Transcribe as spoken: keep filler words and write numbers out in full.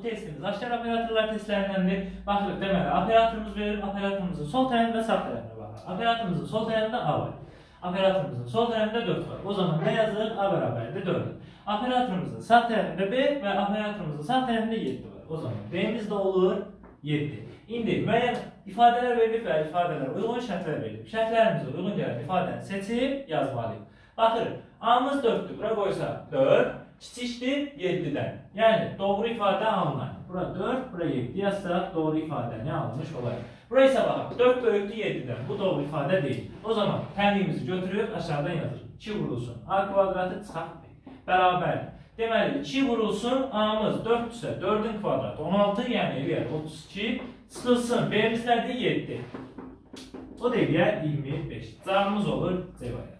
testimiz aşağı operatorlar testlerindendir. Baxırıq, deməli, operatorumuz verir, operatorumuzun sol tərəfində, sağ tərəfində baxır. Operatorumuzun sol tərəfində A var. Operatorumuzun sol tərəfində dörd var. O zaman nə yazılır? A bərabərdir dörd. Operatorumuzun sağ tərəfində B və operatorumuzun sağ tərəfində yeddi var. O zaman B'miz də olur yeddi. İndi müəyyən ifadələr verilib və ifadələr uyğun şərtlər verilib. Şərtlərimizə uyğun gələn ifadəni seçib yazmalıyıq. Baxırıq, A'mız dörddür. Bura qoysaq dörd, kiçikdir yeddidən. Yəni doğru ifadə alınar. Bura dörd, bura yeddi yazsaq doğru ifadə nə alınmış olar? Bura isə baxaq, dörd böyükdür yeddidən. Bu doğru ifadə deyil. O zaman tənliyimizi götürüb aşağıdan yazırıq. iki vurulsun A kvadratı çıxaq bərabər. Deməli, iki vurulsun A'mız dörddürsə dördün kvadratı on altı, yəni eləyər otuz iki. Çıxılsın B'miz nədir? yeddi. O da eləyər iyirmi beş. Cavabımız olur C variantı.